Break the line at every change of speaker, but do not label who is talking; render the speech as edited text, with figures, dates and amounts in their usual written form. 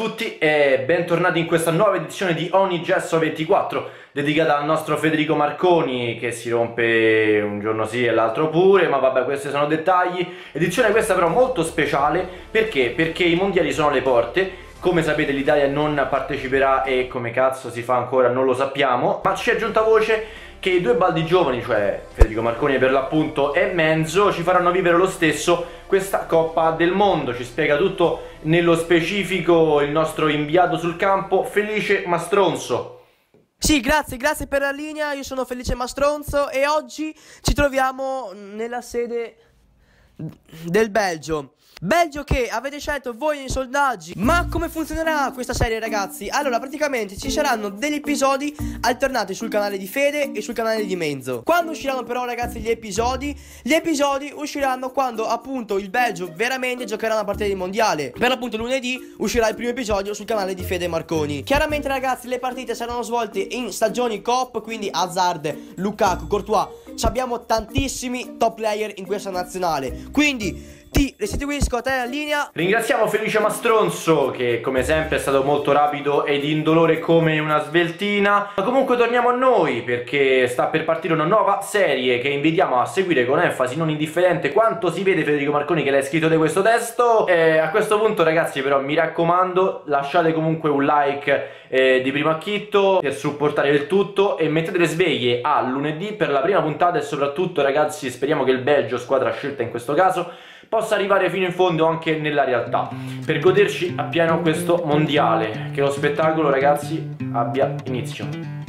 tutti e bentornati in questa nuova edizione di Onigesso 24 dedicata al nostro Federico Marconi che si rompe un giorno sì e l'altro pure, ma vabbè, questi sono dettagli. Edizione questa però molto speciale perché i mondiali sono alle porte. Come sapete l'Italia non parteciperà e come cazzo si fa ancora non lo sappiamo, ma ci è giunta voce che i due baldi giovani, cioè Federico Marconi per l'appunto e Menzo, ci faranno vivere lo stesso questa Coppa del Mondo. Ci spiega tutto nello specifico il nostro inviato sul campo, Felice Mastronzo.
Sì, grazie per la linea, io sono Felice Mastronzo e oggi ci troviamo nella sede del Belgio. Belgio che avete scelto voi nei sondaggi. Ma come funzionerà questa serie, ragazzi? Allora, praticamente ci saranno degli episodi alternati sul canale di Fede e sul canale di Menzo. Quando usciranno però, ragazzi, gli episodi usciranno quando appunto il Belgio veramente giocherà una partita di mondiale. Per l'appunto lunedì uscirà il primo episodio sul canale di Fede Marconi. Chiaramente, ragazzi, le partite saranno svolte in stagioni coop, quindi Hazard, Lukaku, Courtois. Abbiamo tantissimi top player in questa nazionale, quindi ti restituisco a te la linea.
Ringraziamo Felice Mastronzo che come sempre è stato molto rapido ed indolore come una sveltina. Ma comunque torniamo a noi perché sta per partire una nuova serie che invitiamo a seguire con enfasi non indifferente quanto si vede Federico Marconi che l'ha scritto di questo testo. A questo punto, ragazzi, però mi raccomando, lasciate comunque un like di primo acchitto per supportare il tutto e mettete le sveglie a lunedì per la prima puntata e soprattutto, ragazzi, speriamo che il Belgio, squadra scelta in questo caso, possa arrivare fino in fondo anche nella realtà per goderci appieno questo mondiale. Che lo spettacolo, ragazzi, abbia inizio.